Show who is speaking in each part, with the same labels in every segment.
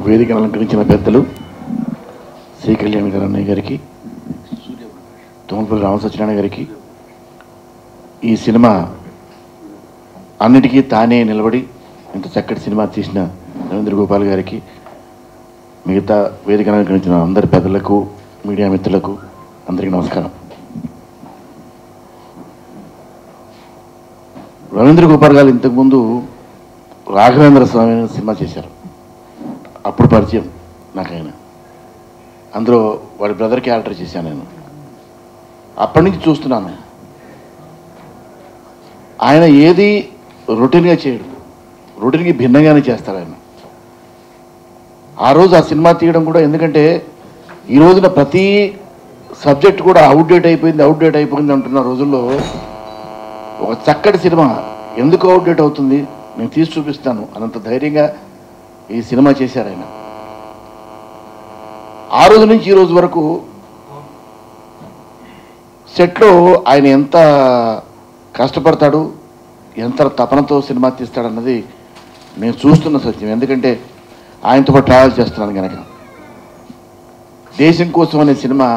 Speaker 1: వేదికను అలంకరించిన పెద్దలు శ్రీ కళ్యాణ్ గారు అన్నయ్య గారికి, తోమలపల్లి రామసత్యనారాయణ గారికి, ఈ సినిమా అన్నిటికీ తానే నిలబడి ఇంత చక్కటి సినిమా తీసిన రవీంద్ర గోపాల్ గారికి, మిగతా వేదికను అలంకరించిన అందరి పెద్దలకు, మీడియా మిత్రులకు అందరికీ నమస్కారం. రవీంద్ర గోపాల్ గారు ఇంతకుముందు రాఘవేంద్ర స్వామి సినిమా చేశారు. అప్పుడు పరిచయం నాకు ఆయన. అందులో వాడి బ్రదర్ క్యారెక్టర్ చేశాను నేను. అప్పటి నుంచి చూస్తున్నాను ఆయన ఏది రొటీన్గా చేయడు, రొటీన్కి భిన్నంగానే చేస్తాడు ఆయన. ఆ రోజు ఆ సినిమా తీయడం కూడా, ఎందుకంటే ఈ రోజున ప్రతి సబ్జెక్ట్ కూడా అవుట్డేట్ అయిపోయింది అంటున్న రోజుల్లో ఒక చక్కటి సినిమా ఎందుకు అవుట్డేట్ అవుతుంది, నేను తీసి చూపిస్తాను అనంత ధైర్యంగా ఈ సినిమా చేశారు ఆయన. ఆ రోజు నుంచి ఈ రోజు వరకు సెట్లో ఆయన ఎంత కష్టపడతాడు, ఎంత తపనతో సినిమా తీస్తాడన్నది నేను చూస్తున్న సత్యం. ఎందుకంటే ఆయనతో పాటు ట్రావెల్ చేస్తున్నాను కనుక. దేశం కోసం అనే సినిమా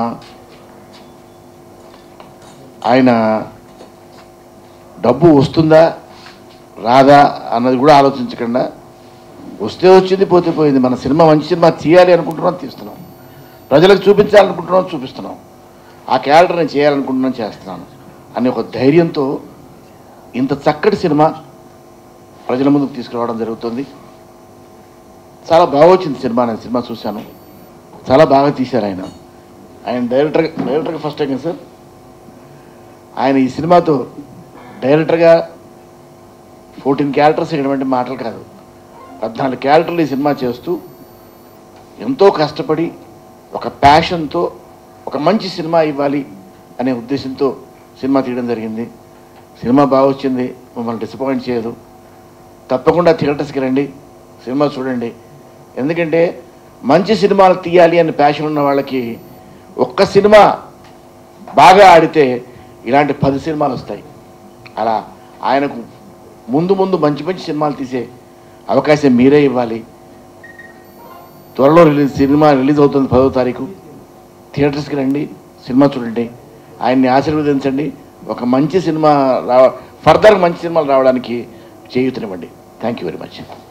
Speaker 1: ఆయన డబ్బు వస్తుందా రాదా అన్నది కూడా ఆలోచించకుండా, వస్తే వచ్చింది, పోతే పోయింది, మన సినిమా మంచి సినిమా తీయాలి అనుకుంటున్నాం, తీస్తున్నాం, ప్రజలకు చూపించాలనుకుంటున్నాం, చూపిస్తున్నాం, ఆ క్యారెక్టర్ నేను చేయాలనుకుంటున్నాను, చేస్తున్నాను అనే ఒక ధైర్యంతో ఇంత చక్కటి సినిమా ప్రజల ముందుకు తీసుకురావడం జరుగుతుంది. చాలా బాగా వచ్చింది సినిమా. నేను సినిమా చూశాను, చాలా బాగా తీశారు ఆయన. ఆయన డైరెక్టర్గా ఫస్ట్ టైం సార్ ఆయన ఈ సినిమాతో డైరెక్టర్గా 14 క్యారెక్టర్స్ ఇటువంటి మాటలు కాదు, 14 క్యారెక్టర్లు ఈ సినిమా చేస్తూ ఎంతో కష్టపడి ఒక ప్యాషన్తో ఒక మంచి సినిమా ఇవ్వాలి అనే ఉద్దేశంతో సినిమా తీయడం జరిగింది. సినిమా బాగా వచ్చింది, మమ్మల్ని డిసప్పాయింట్ చేయదు. తప్పకుండా థియేటర్స్కి రండి, సినిమా చూడండి. ఎందుకంటే మంచి సినిమాలు తీయాలి అని ప్యాషన్ ఉన్న వాళ్ళకి ఒక్క సినిమా బాగా ఆడితే ఇలాంటి 10 సినిమాలు వస్తాయి. అలా ఆయనకు ముందు మంచి సినిమాలు తీసే అవకాశం మీరే ఇవ్వాలి. త్వరలో సినిమా రిలీజ్ అవుతుంది 10వ తారీఖు. థియేటర్స్కి రండి, సినిమా చూడండి, ఆయన్ని ఆశీర్వదించండి. ఒక మంచి సినిమా ఫర్దర్ మంచి సినిమాలు రావడానికి చేయూతనివ్వండి. Thank you very much.